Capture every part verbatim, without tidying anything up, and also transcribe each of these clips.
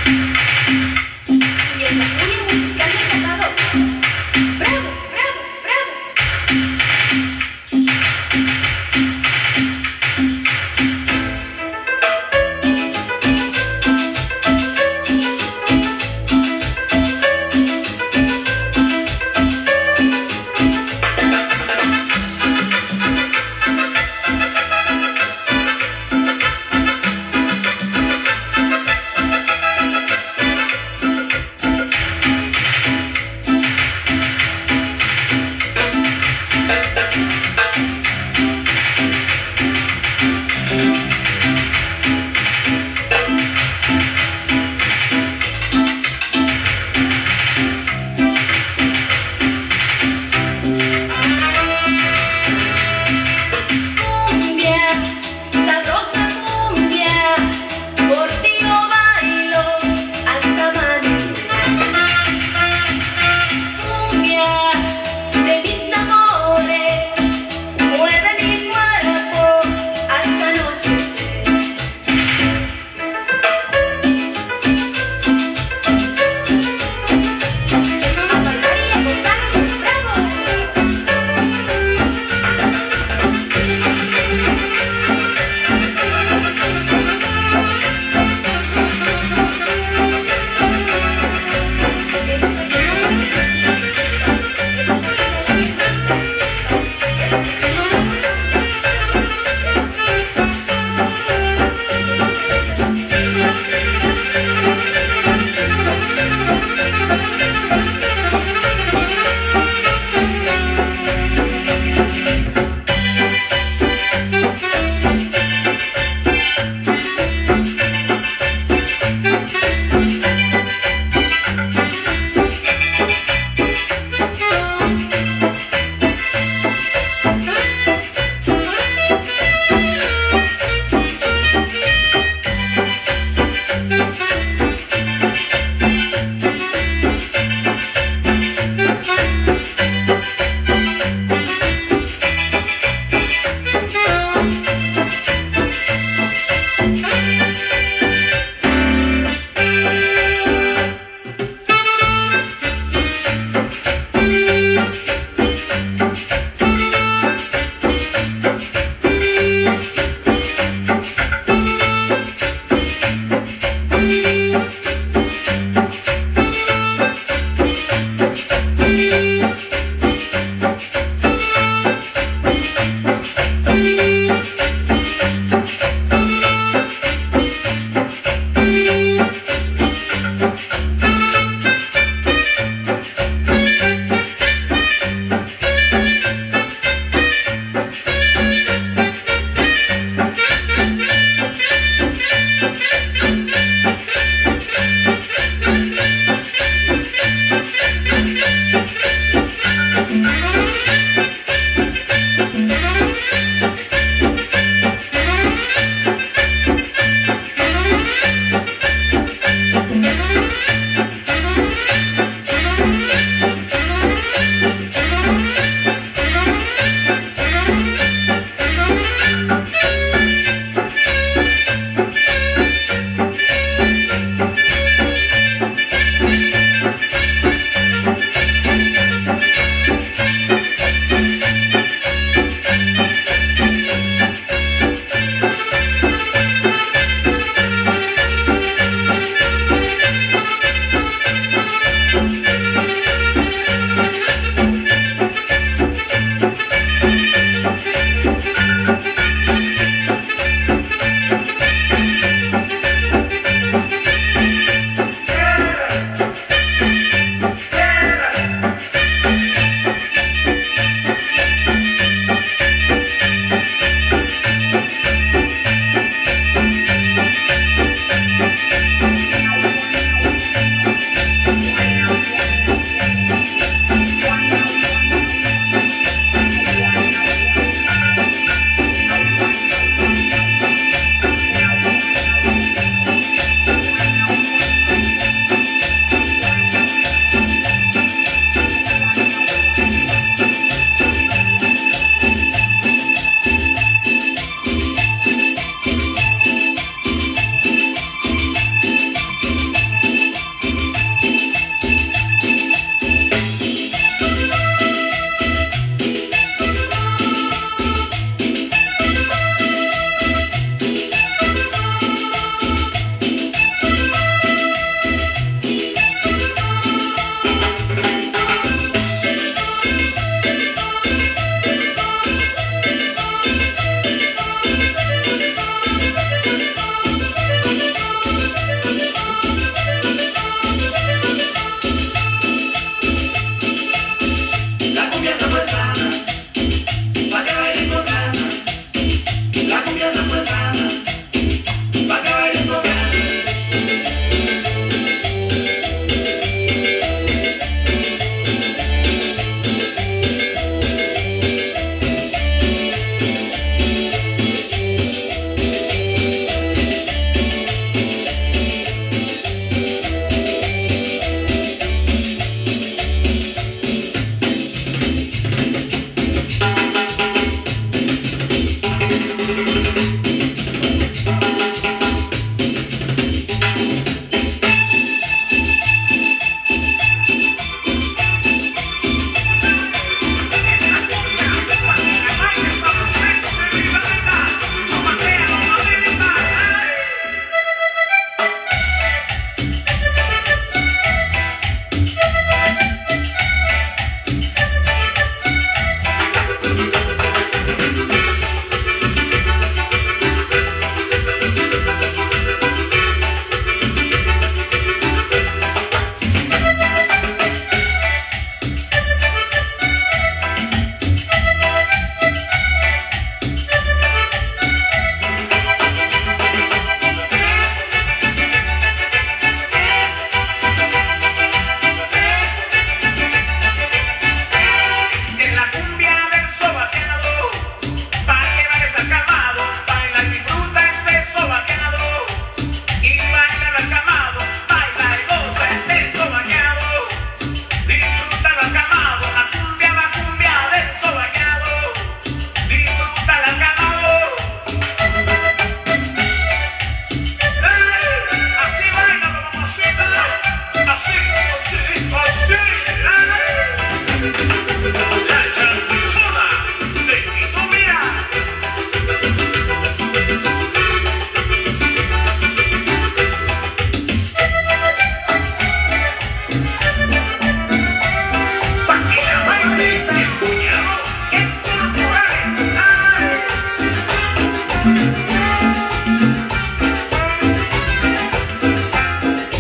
Y en la furia musical de Salvador. ¡Bravo, bravo, bravo!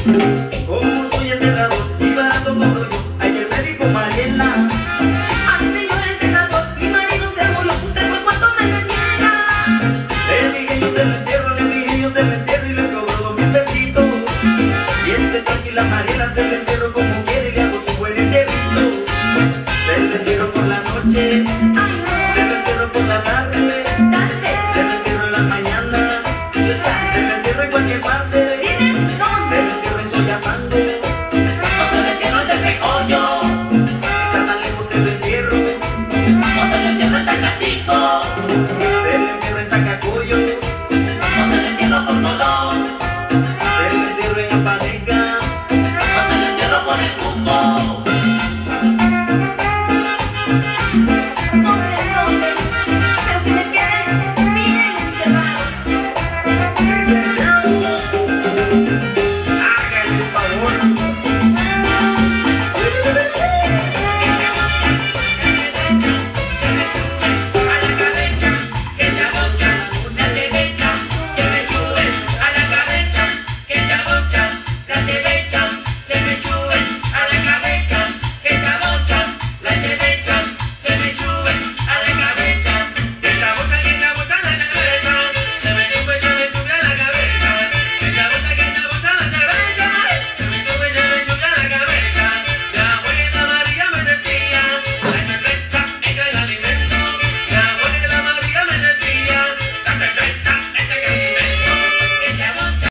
Como soy enterrador y barato cobro yo, ayer me dijo Mariela: ay señor enterrador, mi marido se murió, ¿usted por cuánto me lo niega? Le dije yo se lo entierro, le dije yo se lo entierro y le cobro dos mil pesitos. Y este tranquila Mariela se le entierro como quiere y le hago su buen entierrito. Se le entierro por la noche, Ay no, se le entierro por la tarde, tarde. se le entierro en la mañana, se le entierro en cualquier parte. ¿Tiene? Se le ¿Dónde? entierro en Soyapango, O se le entierro en Tepecoyo, San Alejo se le entierro, o se le entierro en Tacachico, se le entierro en Zacacoyo, o se le entierro por Colón, se le entierro en Apaneca, o se le entierro por el Cuco. No sé dónde, pero que me quede bien enterrado. licenciado, hágale un favor.